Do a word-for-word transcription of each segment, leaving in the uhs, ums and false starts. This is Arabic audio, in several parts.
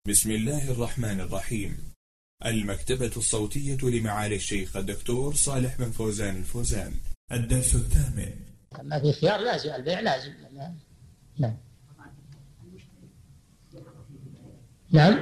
بسم الله الرحمن الرحيم. المكتبة الصوتية لمعالي الشيخ الدكتور صالح بن فوزان الفوزان. الدرس الثامن. ما في خيار لازم، البيع لازم. نعم نعم.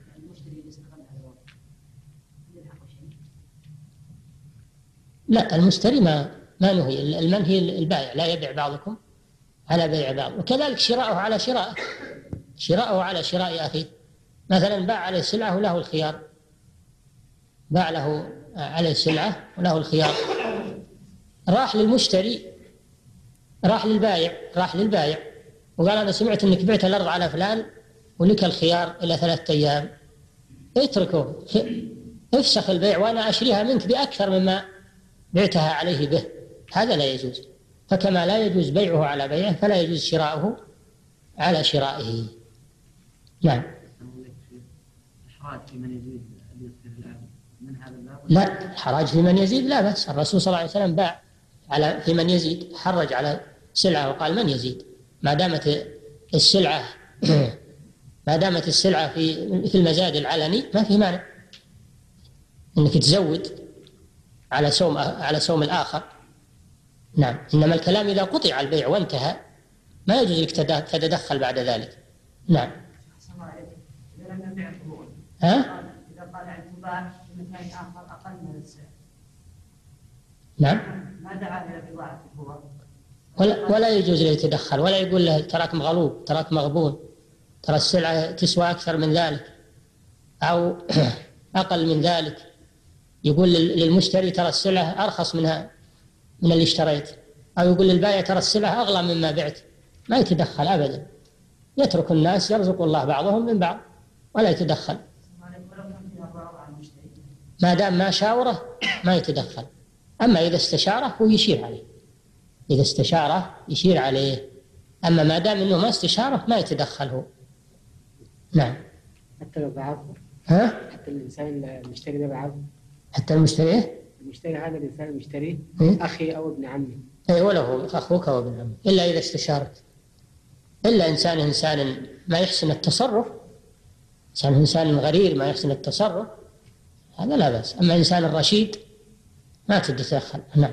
لا، المشتري ما ما نهي، المنهي البائع، لا يبيع بعضكم على بيع بعض. وكذلك شراءه على شراء شراءه على شراء أخيه. مثلا باع عليه سلعة وله الخيار، باع له عليه سلعة وله الخيار، راح للمشتري، راح للبائع راح للبائع وقال أنا سمعت أنك بعت الأرض على فلان ولك الخيار إلى ثلاثة أيام، اتركه، افسخ البيع وأنا أشريها منك بأكثر مما بعتها عليه به. هذا لا يجوز. فكما لا يجوز بيعه على بيعه فلا يجوز شراؤه على شرائه. نعم. الحراج في من يزيد من هذا الباب؟ لا، الحراج في من يزيد لا بأس. الرسول صلى الله عليه وسلم باع على في من يزيد، حرج على سلعة وقال من يزيد، ما دامت السلعة ما دامت السلعة في في المزاد العلني ما في مانع انك تزود على سوم على سوم الآخر. نعم. إنما الكلام إذا قطع البيع وانتهى ما يجوز لك تتدخل بعد ذلك. نعم. إذا لم يبيع الفروع، ها؟ إذا قال اعتبار في مكان آخر أقل من السعر. نعم. ما دعا إلى بضاعة الفروع. ولا ولا يجوز له يتدخل، ولا يقول له تراك مغلوب، تراك مغبون، ترى السلعة تسوى أكثر من ذلك أو أقل من ذلك. يقول للمشتري ترى السلعة أرخص منها من اللي اشتريت، أو يقول للبائع ترى السلعة أغلى مما بعت. ما يتدخل أبدا، يترك الناس يرزق الله بعضهم من بعض ولا يتدخل. ما دام ما شاوره ما يتدخل. أما إذا استشاره هو يشير عليه، إذا استشاره يشير عليه. أما ما دام إنه ما استشاره ما يتدخل هو. نعم. حتى لو بعض، ها؟ حتى الإنسان المشتري ده بعض، حتى المشتري المشتري هذا الإنسان المشتري إيه؟ أخي أو ابن عمي. أي وله أخوك أو ابن عمك، إلا إذا استشارت. إلا إنسان إنسان ما يحسن التصرف، إنسان إنسان غرير ما يحسن التصرف، هذا لا بأس. أما إنسان الرشيد ما تتدخل. نعم.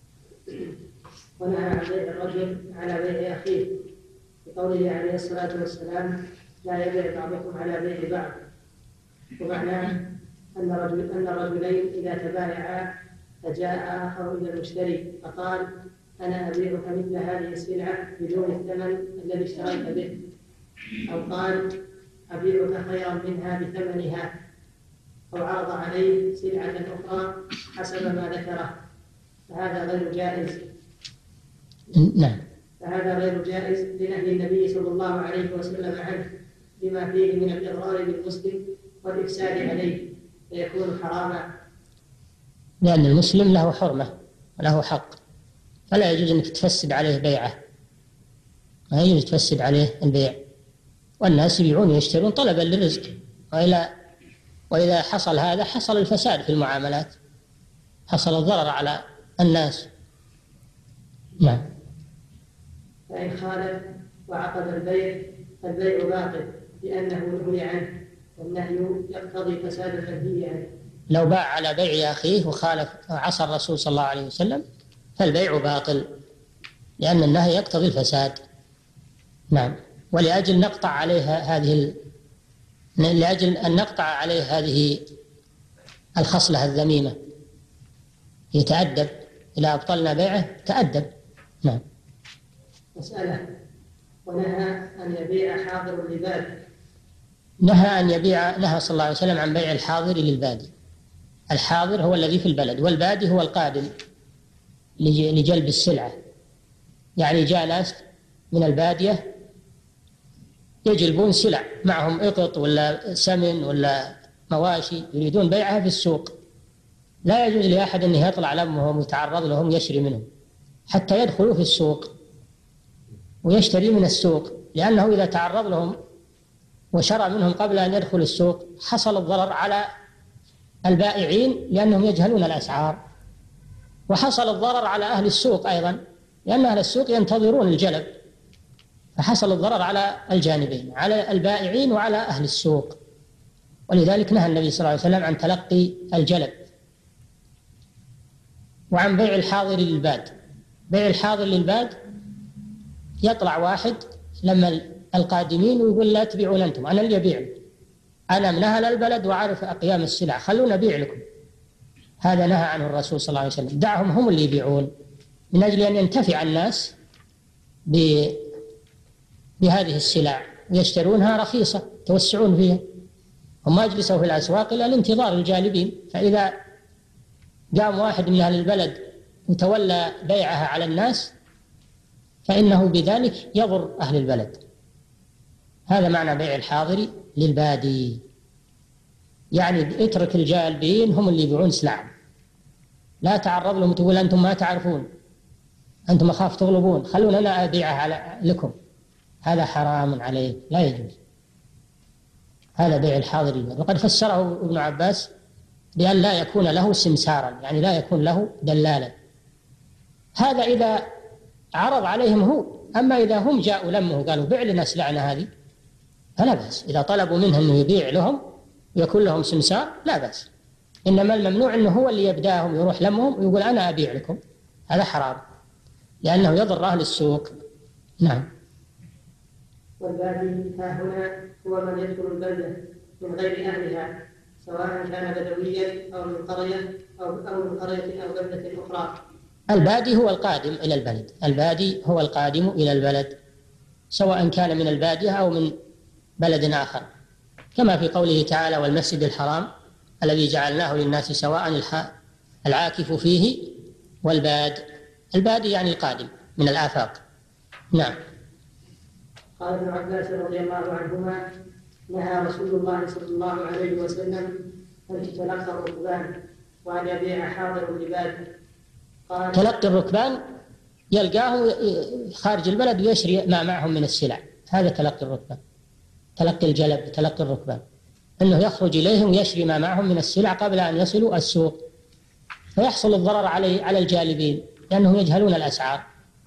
ونهى عن بيع الرجل على بيع أخيه بقوله عليه الصلاة والسلام لا يبيع بعضكم على بيع بعض. ومعناه أن رجل أن رجلين إذا تبايعا فجاء آخر إلى المشتري فقال أنا أبيعك مثل هذه السلعة بدون الثمن الذي اشتريت به، أو قال أبيعك خيرا منها بثمنها، أو عرض عليه سلعة أخرى حسب ما ذكره، فهذا غير جائز. نعم. فهذا غير جائز لنهي النبي صلى الله عليه وسلم عنه لما فيه من الإضرار بالمسلم والإفساد عليه فيكون حراما. لأن المسلم له حرمة وله حق، فلا يجوز أنك تفسد عليه بيعه، ما يجوز تفسد عليه البيع. والناس يبيعون ويشترون طلبا للرزق، وإلا وإذا حصل هذا حصل الفساد في المعاملات، حصل الضرر على الناس. نعم. فإن خالف وعقد البيع فالبيع باطل لأنه نهي عنه، والنهي يقتضي فساد المنهي عنه. لو باع على بيع أخيه وخالف عصى الرسول صلى الله عليه وسلم فالبيع باطل، لأن النهي يقتضي الفساد. نعم. ولأجل نقطع عليها هذه ال... لأجل أن نقطع عليه هذه الخصلة الذميمة يتأدب. إذا أبطلنا بيعه تأدب. نعم. مسألة. ونهى أن يبيع حاضر لباد. نهى أن يبيع نهى صلى الله عليه وسلم عن بيع الحاضر للبادي. الحاضر هو الذي في البلد، والبادي هو القادم لجلب السلعة. يعني جاء ناس من البادية يجلبون سلع، معهم إقط ولا سمن ولا مواشي، يريدون بيعها في السوق. لا يجوز لأحد أن يطلع لمهم ويتعرض لهم يشري منهم حتى يدخلوا في السوق ويشتري من السوق، لأنه إذا تعرض لهم وشرى منهم قبل أن يدخل السوق حصل الضرر على البائعين لأنهم يجهلون الأسعار، وحصل الضرر على أهل السوق أيضا لأن أهل السوق ينتظرون الجلب، فحصل الضرر على الجانبين، على البائعين وعلى أهل السوق. ولذلك نهى النبي صلى الله عليه وسلم عن تلقي الجلب وعن بيع الحاضر للباد. بيع الحاضر للباد يطلع واحد لما القادمين ويقول لا تبيعون أنتم، أنا اللي أبيع، أنا من أهل البلد وأعرف أقيام السلع، خلونا أبيع لكم. هذا نهى عنه الرسول صلى الله عليه وسلم، دعهم هم اللي يبيعون من أجل أن ينتفع الناس بهذه السلع ويشترونها رخيصة توسعون فيها. هم يجلسوا في الأسواق إلى الانتظار الجالبين، فإذا قام واحد من أهل البلد وتولى بيعها على الناس فإنه بذلك يضر أهل البلد. هذا معنى بيع الحاضر للبادي، يعني اترك الجالبين هم اللي يبيعون سلعهم، لا تعرض لهم تقول أنتم ما تعرفون، أنتم أخاف تغلبون، خلونا أنا أبيعها لكم. هذا حرام عليه، لا يجوز. هذا بيع الحاضر للبادي. وقد فسره ابن عباس بأن لا يكون له سمسارا، يعني لا يكون له دلالا. هذا إذا عرض عليهم هو، أما إذا هم جاءوا لمه قالوا بيع لنا سلعنا هذه فلا بأس. إذا طلبوا منه أنه يبيع لهم ويكون لهم سمسار لا بأس. إنما الممنوع أنه هو اللي يبداهم يروح لمهم ويقول أنا أبيع لكم، هذا حرام لأنه يضر أهل السوق. نعم. والبادي ها هنا هو من يدخل البلدة من غير أهلها، سواء كان بدويا أو من قرية أو أو من قرية أو بلدة أخرى. البادي هو القادم إلى البلد، البادي هو القادم إلى البلد سواء كان من البادية أو من بلد آخر، كما في قوله تعالى والمسجد الحرام الذي جعلناه للناس سواء العاكف فيه والباد. البادي يعني القادم من الآفاق. نعم. قال ابن عباس رضي الله عنهما نهى رسول الله صلى الله عليه وسلم أن تتلقى الركبان وأن يبيع حاضر الباد. قال تلقي الركبان يلقاه خارج البلد ويشري ما معهم من السلع، هذا تلقي الركبان. تلقي الجلب تلقي الركبان، أنه يخرج إليهم ويشري ما معهم من السلع قبل أن يصلوا السوق، فيحصل الضرر عليه على الجالبين لأنهم يجهلون الأسعار.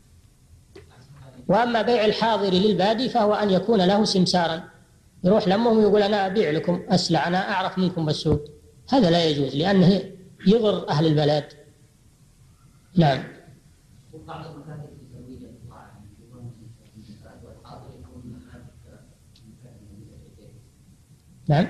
وأما بيع الحاضر للبادي فهو أن يكون له سمسارا، يروح لمهم ويقول أنا أبيع لكم أسلع، أنا أعرف منكم بالسوق. هذا لا يجوز لأنه يضر أهل البلد. نعم. نعم.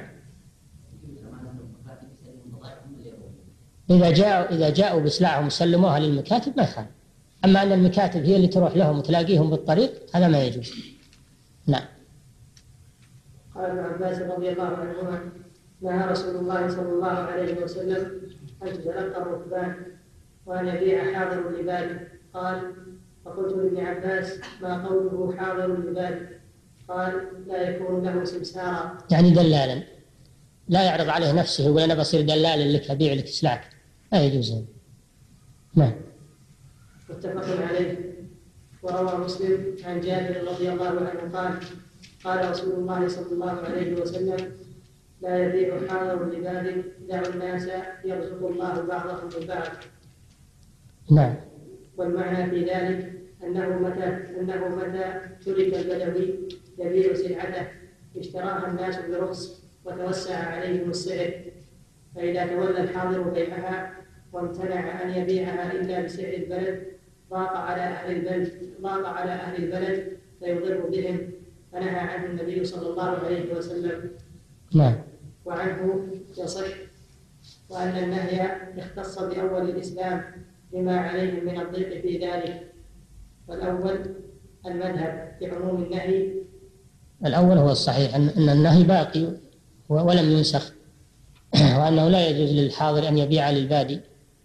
إذا جاءوا إذا جاءوا بسلعهم وسلموها للمكاتب ما يخالف، أما أن المكاتب هي اللي تروح لهم وتلاقيهم بالطريق هذا ما يجوز. نعم. قال ابن عباس رضي الله عنهما نهى رسول الله صلى الله عليه وسلم أن تتلقى الركبان وأن يبيع حاضر العباد. قال فقلت لابن عباس ما قوله حاضر العباد؟ قال لا يكون له سمسارا، يعني دلالا، لا يعرض عليه نفسه يقول أنا بصير دلال لك أبيع لك سلعك، لا يجوز هذا. نعم. متفق عليه. وروى مسلم عن جابر رضي الله عنه قال قال رسول الله صلى الله عليه وسلم لا يبيع حاضر العباد، دعوا الناس يرزق الله بعضهم من بعض. نعم. والمعنى في ذلك أنه متى أنه متى ترك البدوي يبيع سلعته اشتراها الناس برخص وتوسع عليهم السعر، فإذا تولى الحاضر بيعها وامتنع أن يبيعها إلا بسعر البلد ضاق على أهل البلد ضاق على أهل البلد فيضر بهم، فنهى عنه النبي صلى الله عليه وسلم. نعم. وعنه يصح وأن النهي اختص بأول الإسلام لما عليهم من الضيق في ذلك. والأول المذهب بعموم النهي. الأول هو الصحيح أن النهي باقي ولم ينسخ، وأنه لا يجوز للحاضر أن يبيع للبادي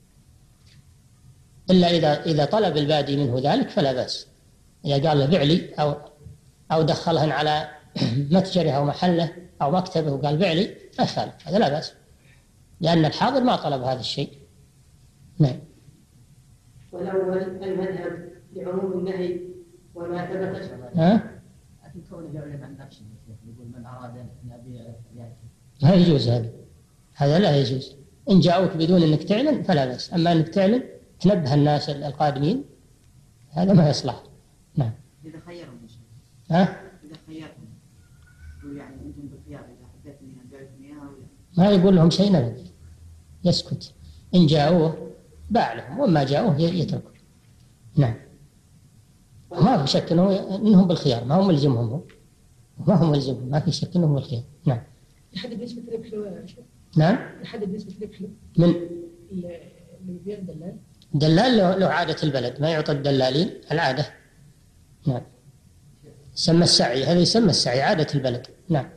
إلا إذا إذا طلب البادي منه ذلك فلا بأس. إذا قال له بيع لي أو أو دخلهن على متجره أو محله أو مكتبه وقال بيع لي ما يخالف، هذا لا بأس لأن الحاضر ما طلب هذا الشيء. نعم. والأول المذهب بعموم النهي وما ثبت. ها؟ لكن كونه يعلن عن نفسه يقول من أراد أن يبيع يعني. لا يجوز هذا، هذا لا يجوز. إن جاءوك بدون أنك تعلن فلا بأس، أما أنك تعلن تنبه الناس القادمين هذا ما يصلح. نعم. إذا خيرهم ها؟ إذا خيرهم يقول يعني أنتم بالخيار إذا حبيت أن أبيع لكم إياها ولا ما يقول لهم شيء أبدا، يسكت. إن جاءوه باع لهم، وما جاءوه يتركوا. نعم. ما في شك إنه إنهم بالخيار، ما هم ملزمهم هو، ما هم ملزمهم، ما في شك إنهم بالخيار. نعم. يحدد نسبة ربح له. نعم. يحدد نسبة ربح له. من اللي يبيع الدلال. دلال له عادة البلد، ما يعطى الدلالين العادة. نعم. يسمى السعي، هذا يسمى السعي، عادة البلد. نعم.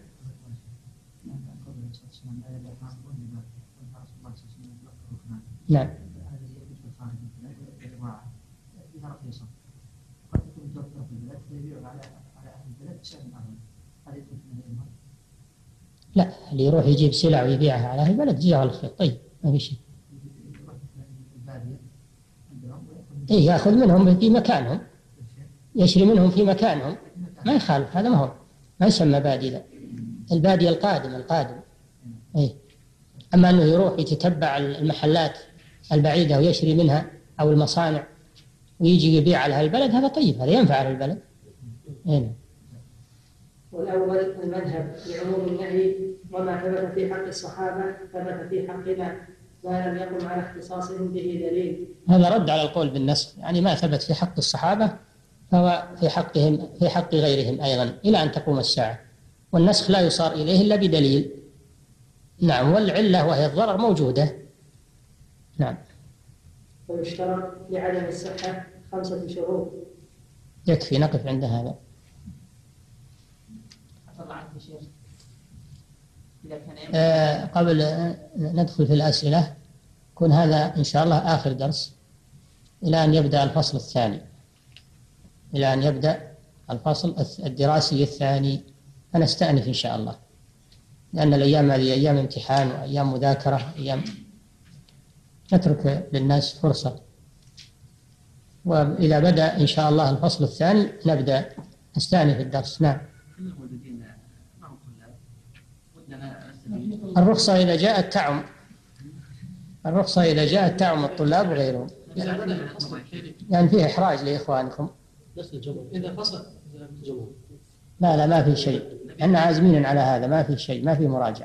نعم. لا، اللي يروح يجيب سلع ويبيعها على أهل البلد جزاه الله خير، طيب ما في شيء. إيه، يأخذ منهم في مكانهم، يشري منهم في مكانهم، ما يخالف، هذا ما هو، ما يسمى بادي. ذا البادي القادم القادم. إيه. أما أنه يروح يتتبع المحلات البعيدة ويشري منها أو المصانع ويجي يبيع على أهل البلد، هذا طيب، هذا ينفع على البلد. إيه. والأول المذهب لعموم النهي، وما ثبت في حق الصحابة ثبت في حقنا، ما لم يقم على اختصاصهم به دليل. هذا رد على القول بالنسخ، يعني ما ثبت في حق الصحابة فهو في حقهم في حق غيرهم أيضا إلى أن تقوم الساعة، والنسخ لا يصار إليه إلا بدليل. نعم. والعلة وهي الضرر موجودة. نعم. ويشترط لعدم الصحة خمسة شروط. يكفي نقف عند هذا. آه قبل أن ندخل في الأسئلة، يكون هذا إن شاء الله آخر درس إلى أن يبدأ الفصل الثاني، إلى أن يبدأ الفصل الدراسي الثاني، فنستأنف إن شاء الله، لأن الأيام هذه أيام امتحان وأيام مذاكرة، أيام نترك للناس فرصة. وإذا بدأ إن شاء الله الفصل الثاني نبدأ نستأنف الدرس. نعم. الرخصة إذا جاءت تعم، الرخصة إذا جاءت تعم الطلاب وغيرهم، يعني فيه إحراج لإخوانكم. إذا فصل لا لا ما في شيء، احنا عازمين على هذا، ما في شيء، ما في مراجعة.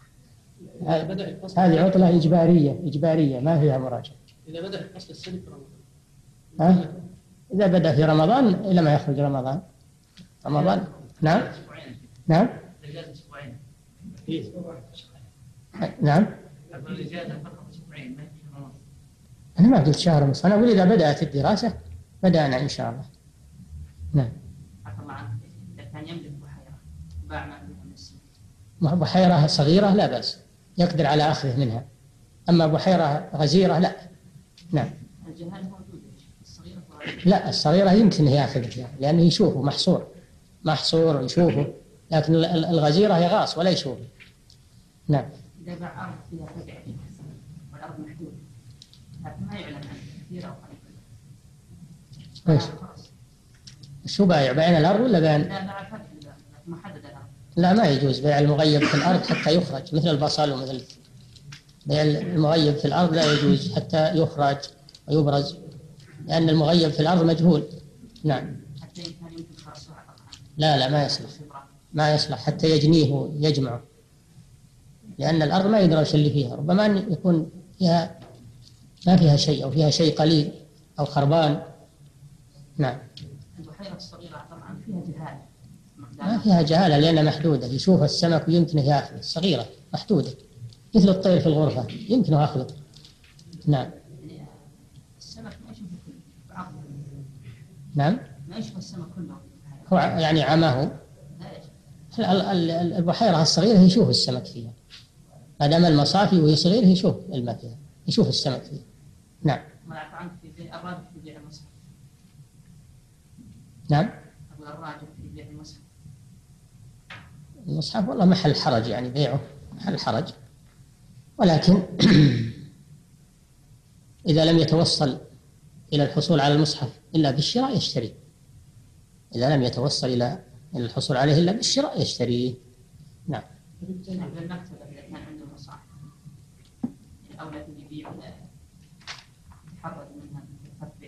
هذه عطلة إجبارية إجبارية ما فيها مراجعة. إذا بدأ الفصل السنة في رمضان. ها؟ إذا بدأ في رمضان إلى ما يخرج رمضان. رمضان. نعم. نعم. نعم. أنا ما قلت شهر ونصف، أنا أقول إذا بدأت الدراسة بدأنا إن شاء الله. نعم. كان يملك بحيرة باع ما فيها من السنة. بحيرة صغيرة لا بأس، يقدر على أخذه منها، أما بحيرة غزيرة لا. نعم. الجهالة موجودة، الصغيرة لا، الصغيرة يمكن يأخذها لأنه يشوفه محصور محصور يشوفه، لكن الغزيرة يغاص ولا يشوفه. نعم. إذا باع أرض فيها سبع والأرض محدودة لكن ما يعلم عنها كثير أو قليل. ايش؟ شو بايع؟ بين الأرض ولا بين؟ لا باع فتح محدد الأرض. لا، ما يجوز بيع المغيب في الأرض حتى يخرج، مثل البصل ومثل بيع المغيب في الأرض لا يجوز حتى يخرج ويبرز، لأن المغيب في الأرض مجهول. نعم. حتى إن كان يمكن خرصها. لا لا ما يصلح، ما يصلح حتى يجنيه ويجمعه، لأن الأرض ما يدرى وش اللي فيها، ربما أن يكون فيها ما فيها شيء أو فيها شيء قليل أو خربان. نعم. البحيرة الصغيرة طبعا فيها جهالة. ما فيها جهالة لأنها محدودة، يشوف السمك ويمكنه يأخذه، صغيرة محدودة مثل الطير في الغرفة يمكنه أخذه. نعم. السمك ما يشوف كله. نعم. ما يشوف السمك كله. هو يعني عماه. البحيرة الصغيرة يشوف السمك فيها، ما دام المصافي وهي صغيرة يشوف الماء فيها، يشوف السمك فيها. نعم. عنك في الراجح في بيع المصحف. نعم. أقول الراجح في بيع المصحف. المصحف والله محل حرج، يعني بيعه محل حرج، ولكن إذا لم يتوصل إلى الحصول على المصحف إلا بالشراء يشتري، إذا لم يتوصل إلى الحصول عليه إلا بالشراء يشتريه. نعم. المكتبة إذا كان عنده مصحف الأولى يبيع يتحرج منها التطبيع.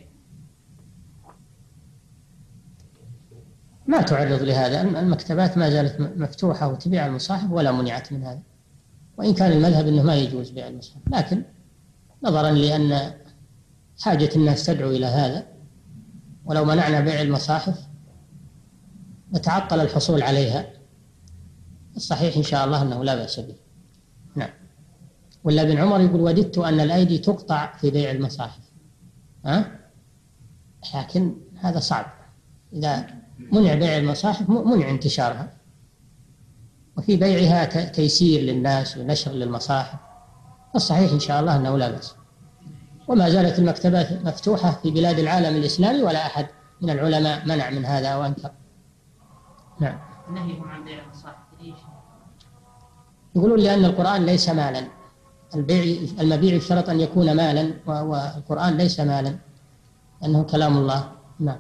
ما تعرض لهذا، المكتبات ما زالت مفتوحة وتبيع المصاحف ولا منعت من هذا. وإن كان المذهب أنه ما يجوز بيع المصحف، لكن نظرا لأن حاجة الناس تدعو إلى هذا، ولو منعنا بيع المصاحف نتعطل الحصول عليها. الصحيح إن شاء الله أنه لا بأس به. نعم. ولا ابن عمر يقول وددت أن الأيدي تقطع في بيع المصاحف، ها؟ لكن هذا صعب، إذا منع بيع المصاحف منع انتشارها، وفي بيعها تيسير للناس ونشر للمصاحف. الصحيح إن شاء الله أنه لا بأس. وما زالت المكتبات مفتوحة في بلاد العالم الإسلامي، ولا أحد من العلماء منع من هذا أو أنكر. نعم. نهيهم عن بيع المصاحف ليش؟ يقولون لأن القرآن ليس مالا، البيع المبيع يشترط أن يكون مالا، والقرآن ليس مالا لأنه كلام الله. نعم.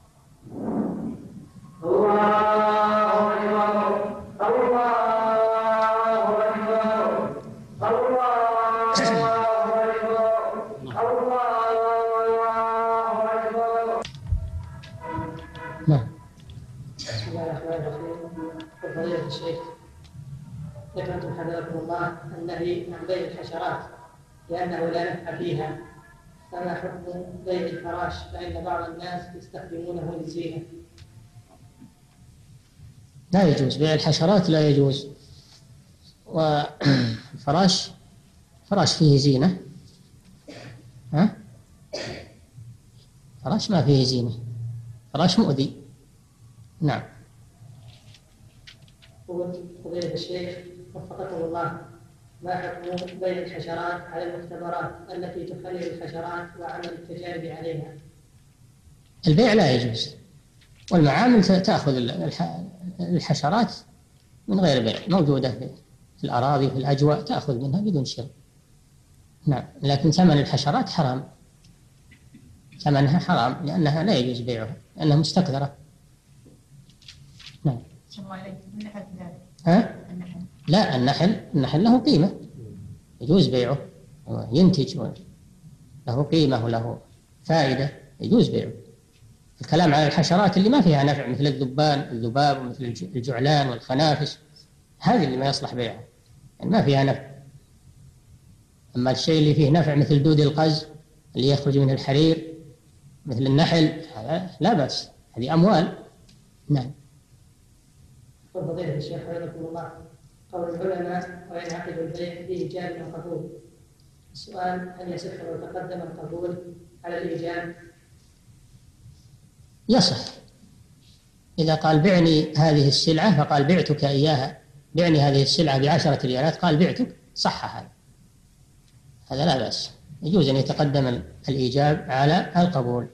نعم. بسم الله الرحمن الرحيم. فضيلة الشيخ، ذكرتم حفظكم الله النهي عن بيع الحشرات لأنه لا نفع فيها، فما حكم بيع الفراش؟ فإن بعض الناس يستخدمونه للزينة. لا يجوز بيع الحشرات، لا يجوز. والفراش فراش فيه زينة، ها؟ فراش ما فيه زينة، فراش مؤذي. نعم. فضيلة الشيخ وفقكم الله، ما حكم بيع الحشرات على المختبرات التي تحلل الحشرات وعمل التجارب عليها؟ البيع لا يجوز، والمعامل تأخذ الحشرات من غير بيع، موجودة في الأراضي في الأجواء تأخذ منها بدون شراء. نعم. لكن ثمن الحشرات حرام، ثمنها حرام لأنها لا يجوز بيعها لأنها مستقذرة. نعم. النحل كذلك. ها؟ النحل. لا، النحل النحل له قيمة، يجوز بيعه، ينتج له قيمة وله فائدة، يجوز بيعه. الكلام على الحشرات اللي ما فيها نفع مثل الذبان الذباب ومثل الجعلان والخنافس، هذه اللي ما يصلح بيعها، يعني ما فيها نفع. أما الشيء اللي فيه نفع مثل دود القز اللي يخرج من الحرير مثل النحل، هذا لا بأس، هذه أموال. نعم. فضيلة الشيخ حفظكم الله، قول العلماء وينعقد البيع بإيجاب وقبول. السؤال: هل يصح لو تقدم القبول على الإيجاب؟ يصح. إذا قال بعني هذه السلعة فقال بعتك إياها، بعني هذه السلعة بعشرة ريالات، قال بعتك، صح هذا، هذا لا بأس، يجوز أن يتقدم الإيجاب على القبول.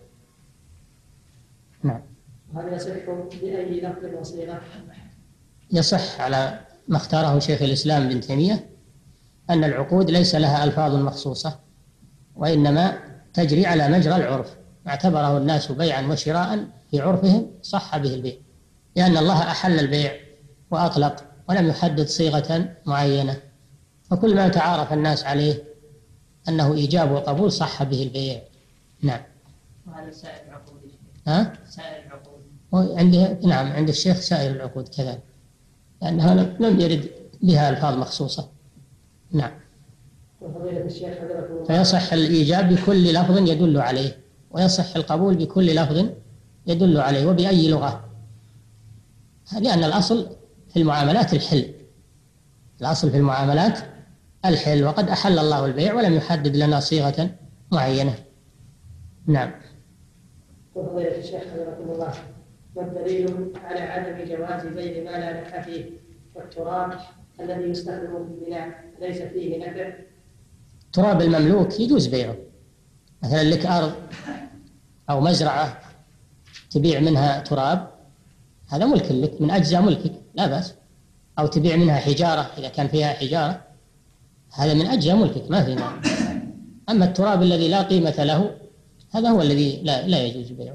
نعم. هل يصح بأي لفظ وصيغة؟ يصح على ما اختاره شيخ الإسلام ابن تيمية أن العقود ليس لها ألفاظ مخصوصة، وإنما تجري على مجرى العرف، اعتبره الناس بيعا وشراء في عرفهم صح به البيع، لأن الله أحل البيع وأطلق ولم يحدد صيغة معينة، فكل ما تعارف الناس عليه أنه إيجاب وقبول صح به البيع. نعم. وهذا سائر العقود. ها؟ سائر العقود. وعنده نعم عند الشيخ سائر العقود كذلك، لأنها لم يرد بها ألفاظ مخصوصة. نعم. وفضيلة الشيخ حفظكم الله، فيصح الإيجاب بكل لفظ يدل عليه، ويصح القبول بكل لفظ يدل عليه وبأي لغة، لأن الأصل في المعاملات الحل، الأصل في المعاملات الحل، وقد أحل الله البيع ولم يحدد لنا صيغة معينة. نعم. وفضيلة الشيخ حفظكم الله، والدليل على عدم جواز بيع ما لا نفع فيه؟ والتراب الذي يستخدم في البناء ليس فيه نفع؟ تراب المملوك يجوز بيعه، مثلا لك أرض أو مزرعة تبيع منها تراب، هذا ملك لك من أجزاء ملكك لا بأس، أو تبيع منها حجارة إذا كان فيها حجارة، هذا من أجزاء ملكك ما في مانع. أما التراب الذي لا قيمة له هذا هو الذي لا, لا يجوز بيعه.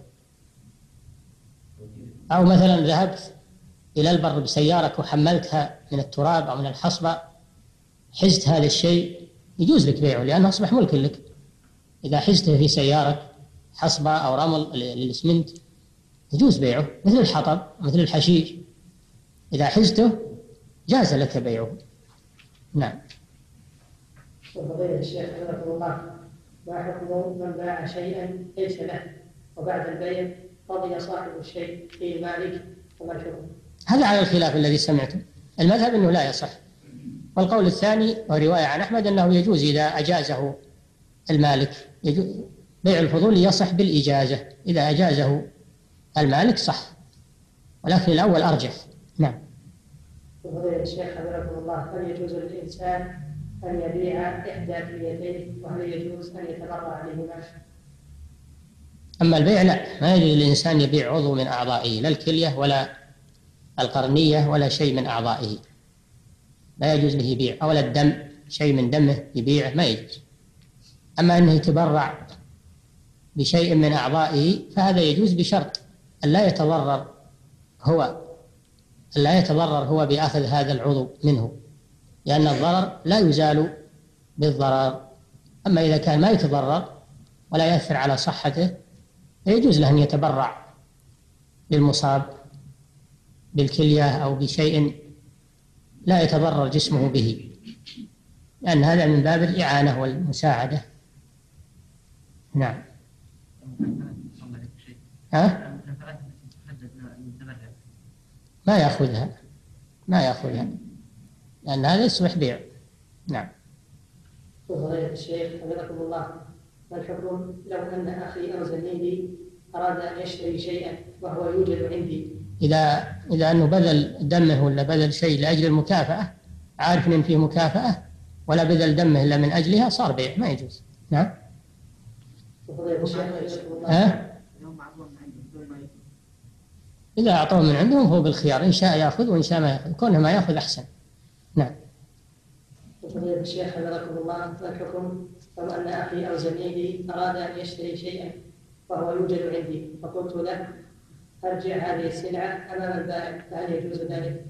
أو مثلا ذهبت إلى البر بسيارك وحملتها من التراب أو من الحصبة، حزت هذا الشيء يجوز لك بيعه لأنه أصبح ملك لك. إذا حزته في سيارك حصبة أو رمل للإسمنت يجوز بيعه، مثل الحطب مثل الحشيش، إذا حزته جاز لك بيعه. نعم. وفضيلة الشيخ حفظكم الله، ما حكم من باع شيئا ليس له وبعد البيع رضي صاحب الشيء في مالك وما الحكم؟ هذا على الخلاف الذي سمعته. المذهب أنه لا يصح، والقول الثاني ورواية عن أحمد أنه يجوز إذا أجازه المالك. بيع الفضول يصح بالإجازة، إذا أجازه المالك صح، ولكن الأول أرجح. نعم. وفضيلة الشيخ حفظكم الله، هل يجوز للإنسان أن يبيع إحدى كليتيه، وهل يجوز أن يتبرع عليهما؟ أما البيع لا، ما يجوز للإنسان يبيع عضو من أعضائه، لا الكلية ولا القرنية ولا شيء من أعضائه، لا يجوز له يبيع، أو الدم، شيء من دمه يبيعه ما يجوز. أما أنه يتبرع بشيء من أعضائه فهذا يجوز بشرط أن لا يتضرر هو أن لا يتضرر هو بأخذ هذا العضو منه، لأن الضرر لا يزال بالضرر. أما إذا كان ما يتضرر ولا يأثر على صحته فيجوز له أن يتبرع للمصاب بالكلية أو بشيء لا يتضرر جسمه به، لأن هذا من باب الإعانة والمساعدة. نعم. ها؟ ما يأخذها ما يأخذها لأن هذا يصبح بيع. نعم. فضيلة الشيخ حفظكم الله، ما الحكم لو أن أخي أو زميلي أراد أن يشتري شيئا وهو يوجد عندي؟ إذا إذا أنه بذل دمه ولا بذل شيء لأجل المكافأة، عارف أن فيه مكافأة، ولا بذل دمه إلا من أجلها، صار بيع ما يجوز. نعم. فضيلة الشيخ حفظكم الله، ها؟ إذا أعطوه من عندهم هو بالخيار، إن شاء يأخذ وإن شاء ما يأخذ، كونه ما يأخذ أحسن. نعم. فضيلة الشيخ حفظكم الله، ما الحكم لو أن أخي أو زميلي أراد أن يشتري شيئا وهو يوجد عندي، فقلت له أرجع هذه السلعة أمام البائع، فهل يجوز ذلك؟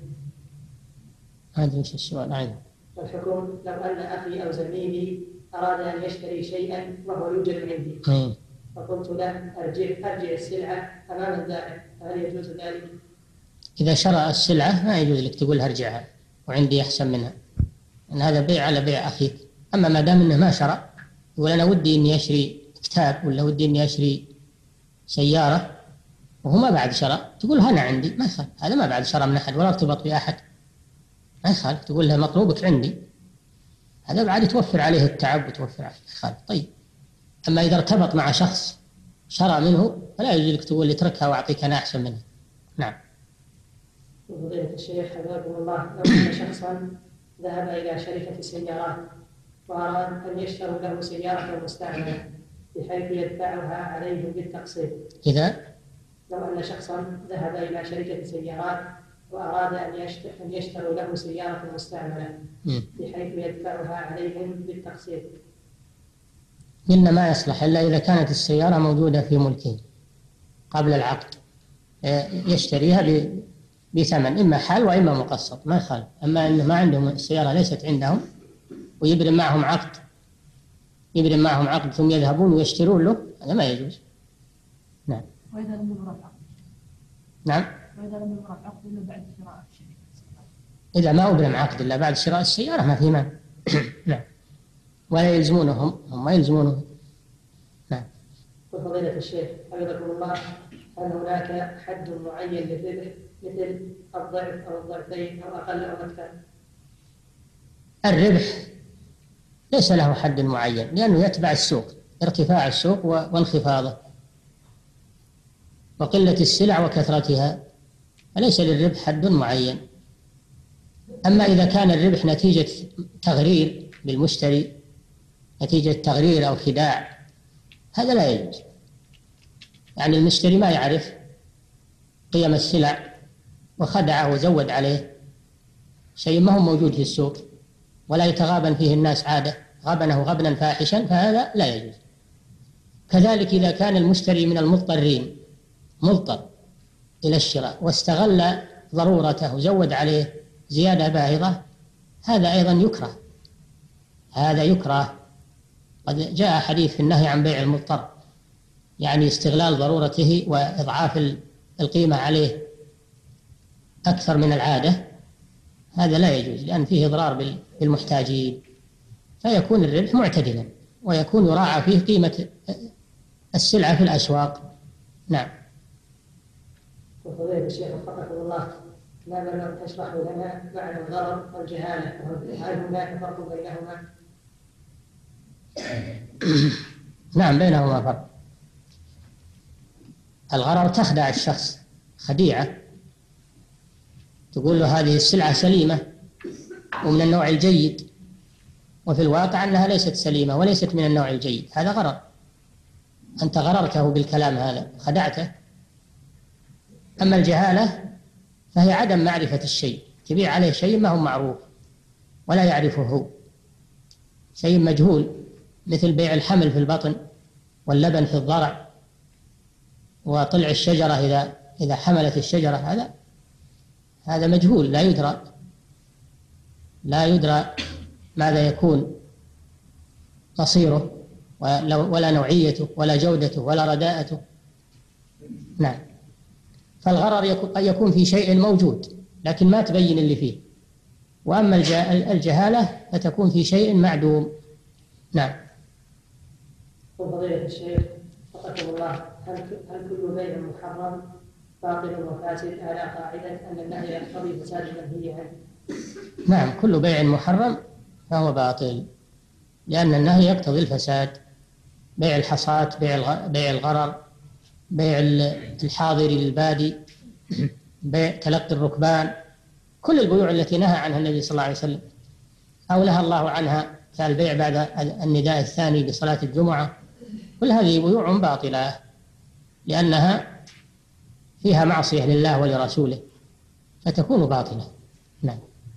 هذا إيش السؤال؟ عين. الحكم لو أن أخي أو زميلي أراد أن يشتري شيئا وهو يوجد عندي، مم. فقلت له أرجع أرجع السلعة أمام البائع، فهل يجوز ذلك؟ إذا شرى السلعة ما يجوز لك تقول ارجعها وعندي أحسن منها، أن هذا بيع على بيع أخيك. أما ما دام أنه ما شرى، يقول أنا ودي إني أشتري كتاب ولا ودي إني أشتري سيارة وهو ما بعد شرى، تقول أنا عندي، ما يخالف، هذا ما بعد شرى من أحد ولا ارتبط بأحد، ما يخالف، تقول له مطلوبك عندي، هذا بعد توفر عليه التعب وتوفر عليه الخالف. طيب، أما إذا ارتبط مع شخص شرى منه فلا يجوز لك تقول اتركها وأعطيك أنا أحسن منها. نعم. فضيلة الشيخ حفظكم الله، لو أن شخصا ذهب إلى شركة سيارات وأراد أن يشتروا له سيارة مستعملة بحيث يدفعها عليهم بالتقسيط. إذا لو أن شخصا ذهب إلى شركة سيارات وأراد أن يشتروا له سيارة مستعملة بحيث يدفعها عليهم بالتقسيط، قلنا ما يصلح إلا إذا كانت السيارة موجودة في ملكه قبل العقد، يشتريها بثمن إما حال وإما مقسط، ما يخالف. أما أنه ما عندهم السيارة ليست عندهم ويبرم معهم عقد يبرم معهم عقد ثم يذهبون ويشترون له، هذا ما يجوز. نعم. وإذا لم يبرم عقد. نعم. وإذا لم يبرم عقد إلا بعد شراء الشركة. إذا ما أبرم عقد إلا بعد شراء السيارة ما في مانع. نعم. ولا يلزمونهم، هم ما يلزمونهم. نعم. وفضيلة الشيخ حفظكم الله، هل هناك حد معين للربح مثل الضعف أو الضعفين أو أقل أو أكثر؟ الربح ليس له حد معين، لأنه يتبع السوق، ارتفاع السوق وانخفاضه وقلة السلع وكثرتها، فليس للربح حد معين. أما إذا كان الربح نتيجة تغرير بالمشتري، نتيجة تغرير أو خداع، هذا لا يجوز. يعني المشتري ما يعرف قيم السلع وخدعه وزود عليه شيء ما هو موجود في السوق، ولا يتغابن فيه الناس عادة، غبنه غبنا فاحشا، فهذا لا يجوز. كذلك إذا كان المشتري من المضطرين، مضطر إلى الشراء واستغل ضرورته وزود عليه زيادة باهظة، هذا أيضا يكره، هذا يكره. قد جاء حديث في النهي عن بيع المضطر، يعني استغلال ضرورته وإضعاف القيمة عليه أكثر من العادة، هذا لا يجوز لأن فيه إضرار بالمحتاجين، فيكون الربح معتدلا ويكون يراعى فيه قيمة السلعة في الأسواق. نعم. وفضيلة الشيخ وفقكم الله، ما بلغ تشرح لنا معنى الغرر والجهالة، هل هناك فرق بينهما؟ نعم بينهما فرق. الغرر تخدع الشخص خديعة، تقول له هذه السلعة سليمة ومن النوع الجيد، وفي الواقع أنها ليست سليمة وليست من النوع الجيد، هذا غرر. أنت غررته بالكلام هذا، خدعته. أما الجهالة فهي عدم معرفة الشيء، تبيع عليه شيء ما هو معروف ولا يعرفه هو، شيء مجهول، مثل بيع الحمل في البطن واللبن في الضرع وطلع الشجرة إذا إذا حملت الشجرة، هذا هذا مجهول لا يدرى لا يدرى ماذا يكون مصيره ولا نوعيته ولا جودته ولا رداءته. نعم. فالغرر قد يكون في شيء موجود لكن ما تبين اللي فيه، وأما الجهالة فتكون في شيء معدوم. نعم. فضيلة الشيخ وفقكم الله، هل هل كل بيع محرم باطل وفاسد على قاعدة أن النهي يقتضي فساد المنهي عنه؟ نعم، كل بيع محرم فهو باطل لأن النهي يقتضي الفساد. بيع الحصاة، بيع بيع الغرر، بيع الحاضر للبادي، بيع تلقي الركبان، كل البيوع التي نهى عنها النبي صلى الله عليه وسلم أو نهى الله عنها كالبيع بعد النداء الثاني بصلاة الجمعة، كل هذه بيوع باطلة لأنها فيها معصية لله ولرسوله فتكون باطلة. نعم.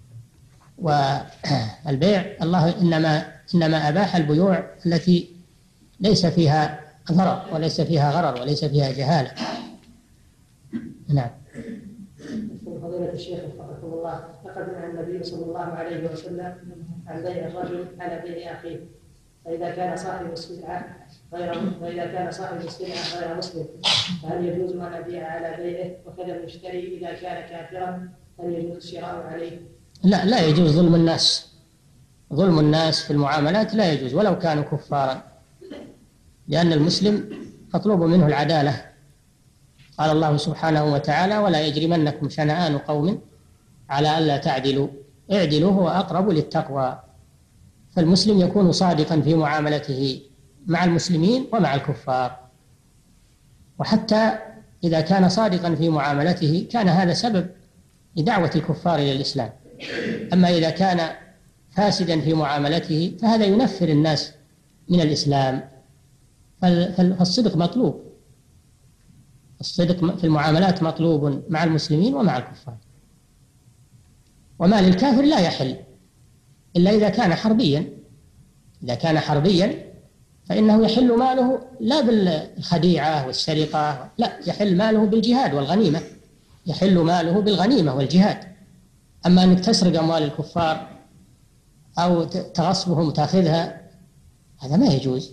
والبيع الله إنما إنما أباح البيوع التي ليس فيها ضرر وليس فيها غرر وليس فيها جهالة. نعم. فضيلة الشيخ وفقكم الله، لقد نهى النبي صلى الله عليه وسلم عن بيع الرجل على بيع أخيه، فإذا كان صاحب السلعة غير وإذا كان صاحب السلعة غير مسلم فهل يجوز أن أبيع على بيعه؟ وكذا المشتري إذا كان كافرا هل يجوز الشراء عليه؟ لا، لا يجوز ظلم الناس. ظلم الناس في المعاملات لا يجوز ولو كانوا كفارا، لأن المسلم مطلوب منه العدالة. قال الله سبحانه وتعالى: ولا يجرمنكم شنآن قوم على ألا تعدلوا اعدلوا هو أقرب للتقوى. فالمسلم يكون صادقا في معاملته مع المسلمين ومع الكفار، وحتى إذا كان صادقا في معاملته كان هذا سبب لدعوة الكفار إلى الإسلام. أما إذا كان فاسدا في معاملته فهذا ينفر الناس من الإسلام. فالصدق مطلوب، الصدق في المعاملات مطلوب مع المسلمين ومع الكفار. ومال الكافر لا يحل إلا إذا كان حربيا. إذا كان حربيا فإنه يحل ماله لا بالخديعة والسرقة، لا، يحل ماله بالجهاد والغنيمة، يحل ماله بالغنيمة والجهاد. أما أنك تسرق أموال الكفار أو تغصبهم وتأخذها هذا ما يجوز،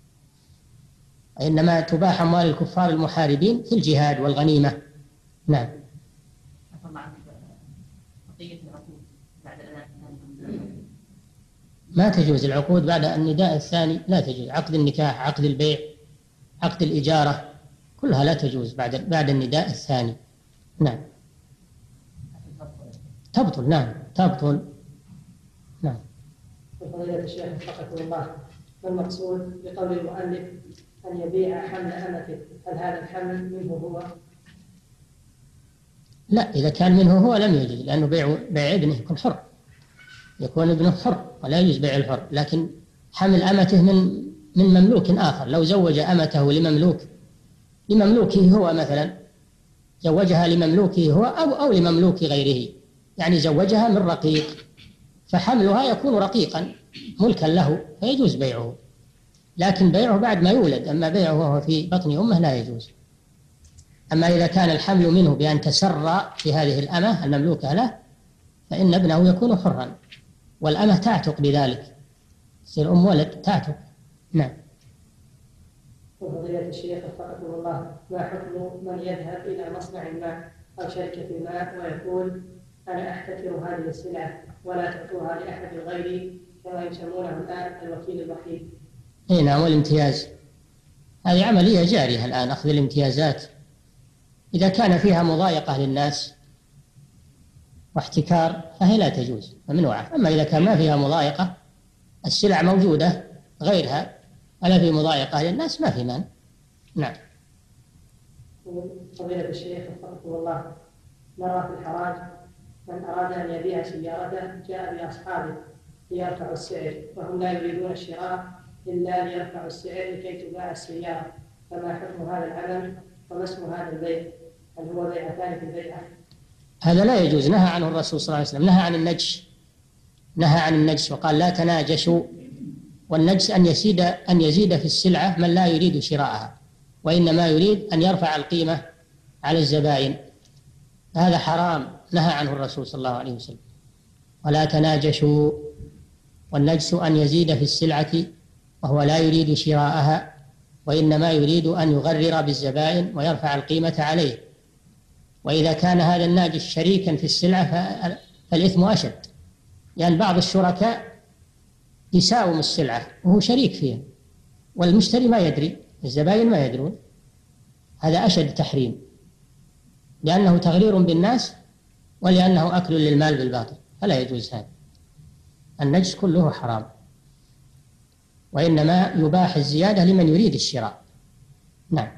إنما تباح أموال الكفار المحاربين في الجهاد والغنيمة. نعم. ما تجوز العقود بعد النداء الثاني، لا تجوز. عقد النكاح، عقد البيع، عقد الإجارة، كلها لا تجوز بعد بعد النداء الثاني. نعم. تبطل. نعم تبطل. نعم. فضيلة الشيخ وفقكم الله، ما المقصود بقول المؤلف أن يبيع حمل أمته؟ هل هذا الحمل منه هو؟ لا، إذا كان منه هو لم يجوز، لأنه بيع بيع ابنه يكون حر، يكون ابنه حر ولا يجوز بيع الحر. لكن حمل أمته من من مملوك آخر، لو زوج أمته لمملوك لمملوكه هو مثلا، زوجها لمملوكه هو أو أو لمملوك غيره، يعني زوجها من رقيق، فحملها يكون رقيقا ملكا له فيجوز بيعه. لكن بيعه بعد ما يولد، أما بيعه وهو في بطن أمه لا يجوز. أما إذا كان الحمل منه بأن تسرى في هذه الأمة المملوكة له فإن ابنه يكون حرا، والأمة تعتق بذلك، تصير أم ولد تعتق. نعم. وفضيلة الشيخ وفقكم الله، ما حكم من يذهب إلى مصنع ما أو شركة ما ويقول أنا أحتكر هذه السلعة ولا تعطوها لأحد غيري كما يسمونه الآن الوكيل الوحيد. اي نعم، والامتياز هذه عملية جارية الآن، أخذ الامتيازات إذا كان فيها مضايقة للناس واحتكار فهي لا تجوز ممنوعة. أما إذا كان ما فيها مضايقة، السلع موجودة غيرها ألا في مضايقة للناس، ما في مانع. نعم. فضيلة الشيخ وفقكم الله، نرى في الحراج من أراد أن يبيع سيارته جاء بأصحابه ليرفعوا السعر وهم لا يريدون الشراء إلا ليرفعوا السعر لكي تباع السيارة، فما حكم هذا العمل وما اسم هذا البيع؟ هل هو بيعتان في البيعة؟ هذا لا يجوز، نهى عنه الرسول صلى الله عليه وسلم، نهى عن النجش، نهى عن النجش وقال لا تناجشوا. والنجس أن يزيد أن يزيد في السلعة من لا يريد شراءها، وإنما يريد أن يرفع القيمة على الزبائن، هذا حرام نهى عنه الرسول صلى الله عليه وسلم. ولا تناجشوا، والنجس أن يزيد في السلعة وهو لا يريد شراءها، وإنما يريد أن يغرر بالزبائن ويرفع القيمة عليه. وإذا كان هذا الناجش شريكا في السلعة فالإثم أشد، لأن بعض الشركاء يساوم السلعة وهو شريك فيها والمشتري ما يدري، الزبائن ما يدرون، هذا أشد تحريم، لأنه تغرير بالناس ولأنه أكل للمال بالباطل، فلا يجوز هذا. النجس كله حرام، وإنما يباح الزيادة لمن يريد الشراء. نعم.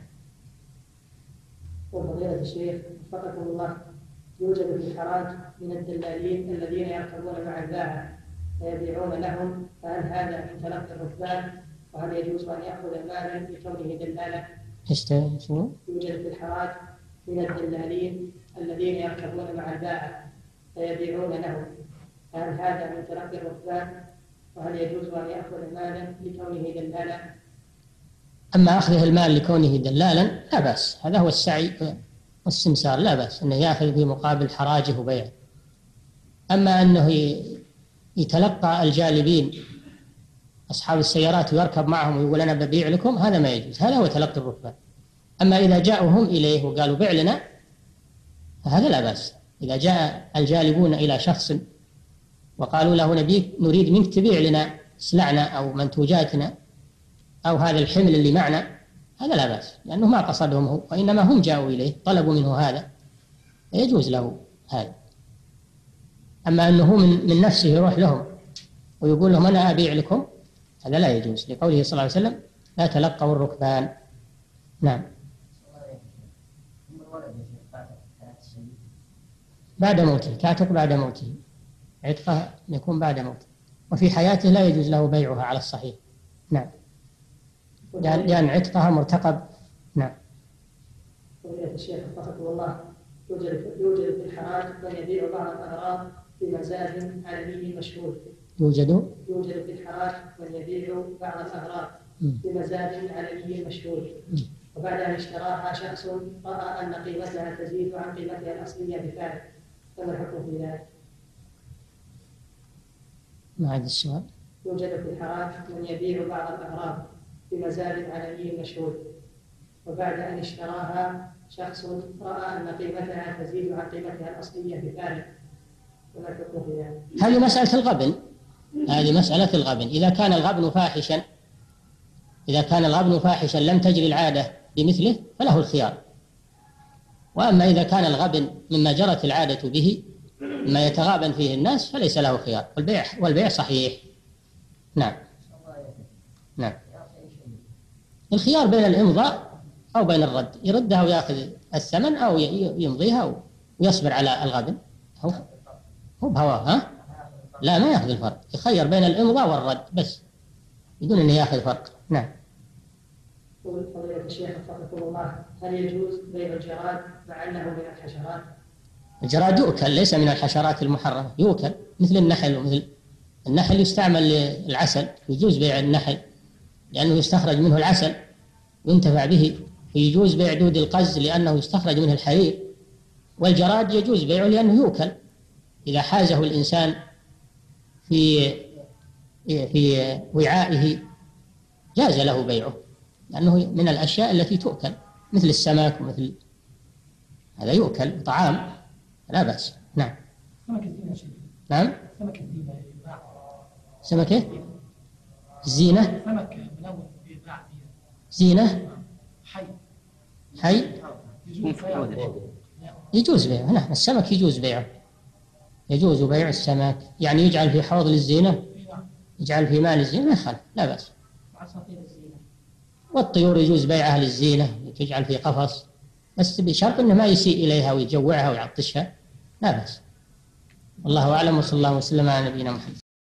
وفضيلة الشيخ وفقكم الله، يوجد في الحراج من الدلالين الذين يركبون مع البائع فيبيعون لهم، فهل هذا من تلقي الركبان؟ وهل يجوز أن يأخذ مالا لكونه دلالا؟ يوجد في الحراج من الدلالين الذين يركبون مع البائع فيبيعون لهم، فهل هذا من تلقي الركبان؟ وهل يجوز أن يأخذ مالا لكونه دلالا؟ أما أخذه المال لكونه دلالا لا بأس، هذا هو السعي والسمسار، لا بأس أنه يأخذ في مقابل حراجه وبيعه. أما أنه يتلقى الجالبين أصحاب السيارات ويركب معهم ويقول أنا ببيع لكم، هذا ما يجوز، هذا هو تلقي الركبان. أما إذا جاءوا هم إليه وقالوا بيع لنا فهذا لا بأس. إذا جاء الجالبون إلى شخص وقالوا له نبيك نريد منك تبيع لنا سلعنا أو منتوجاتنا أو هذا الحمل اللي معنا، هذا لا بأس، لأنه ما قصدهم هو، وإنما هم جاءوا إليه طلبوا منه هذا، يجوز له هذا. أما أنه من, من نفسه يروح لهم ويقول لهم أنا أبيع لكم، هذا لا يجوز، لقوله صلى الله عليه وسلم لا تلقوا الركبان. نعم. بعد موته، تعتق بعد موته، عتقه يكون بعد موته، وفي حياته لا يجوز له بيعها على الصحيح. نعم، لأن عتقها مرتقب. نعم. فضيلة الشيخ وفقكم الله، يوجد يوجد في الحراج من يبيع بعض الأغراض في مزاد علني مشهور. يوجد يوجد في الحراج من يبيع بعض الأغراض في مزاد علني مشهور، وبعد أن اشتراها شخص رأى أن قيمتها تزيد عن قيمتها الأصلية بفعل، فما الحكم في ذلك؟ ما هذا السؤال. يوجد في الحراج من يبيع بعض الأغراض في مزاد علني مشهور، وبعد أن اشتراها شخص رأى أن قيمتها تزيد عن قيمتها الأصلية بفعل، فما الحكم في ذلك؟ هذه مسألة الغبن، هذه مسألة الغبن. إذا كان الغبن فاحشا إذا كان الغبن فاحشا لم تجري العادة بمثله فله الخيار. وأما إذا كان الغبن مما جرت العادة به، ما يتغابن فيه الناس، فليس له خيار، والبيع والبيع صحيح. نعم. نعم. الخيار بين الإمضاء أو بين الرد، يردها ويأخذ الثمن أو يمضيها ويصبر على الغبن. هو هو بهواه، ها؟ لا، ما يأخذ الفرق، يخير بين الإمضاء والرد بس بدون أن يأخذ فرق. نعم. فضيلة الشيخ وفقكم الله، هل يجوز بيع الجراد مع أنه من الحشرات؟ الجراد يؤكل، ليس من الحشرات المحرمة، يؤكل مثل النحل، ومثل النحل يستعمل للعسل، يجوز بيع النحل لأنه يستخرج منه العسل ينتفع به، ويجوز بيع دود القز لأنه يستخرج منه الحرير. والجراد يجوز بيعه لأنه يؤكل، إذا حازه الإنسان في في وعائه جاز له بيعه، لأنه من الأشياء التي تؤكل مثل السمك ومثل هذا، يؤكل طعام لا بأس. نعم. سمك الزينة يا شيخ. نعم. سمك الزينة يباع. سمكة الزينة. سمك ملون يباع فيها. زينة حي. حي يجوز بيعه. يجوز بيعه. نعم السمك يجوز بيعه، يجوز بيع السمك، يعني يجعل في حوض للزينة، يجعل في مال الزينة ما يخالف، لا بأس. عصافير الزينة. والطيور يجوز بيعها للزينة، تجعل في قفص، بس بشرط انه ما يسيء اليها ويجوعها ويعطشها، لا بأس. والله اعلم، وصلى الله وسلم على نبينا محمد.